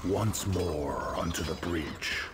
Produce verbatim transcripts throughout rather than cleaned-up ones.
Once more unto the breach.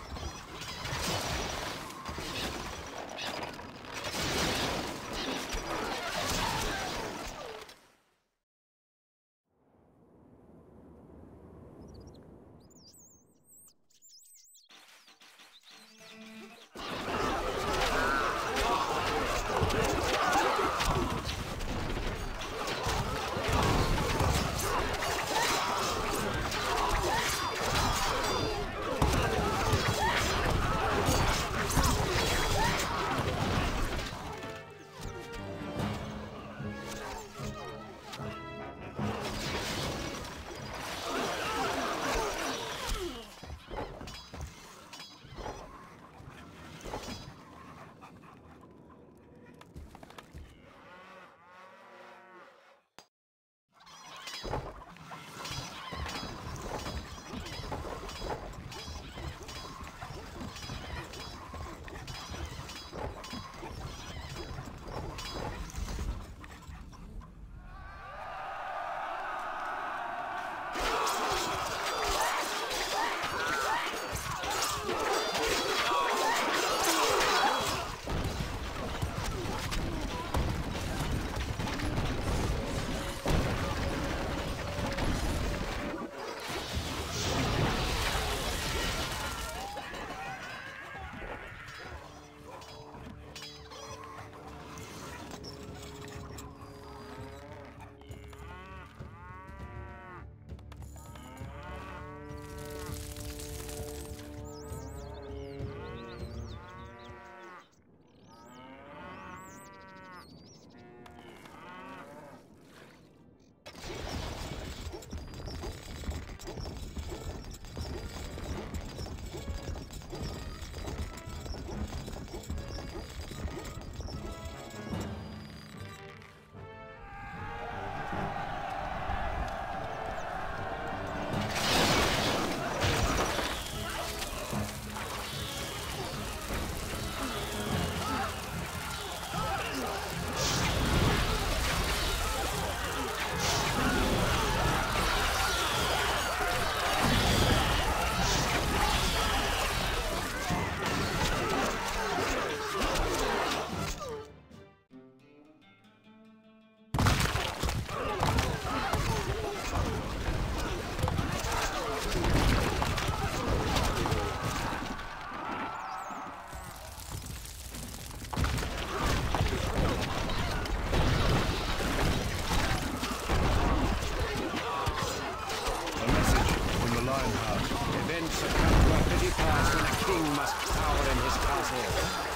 Events occur to a petty pass when a king must cower in his castle.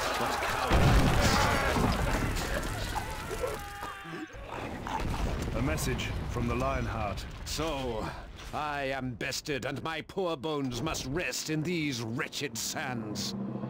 But cowardice. A message from the Lionheart. So, I am bested, and my poor bones must rest in these wretched sands.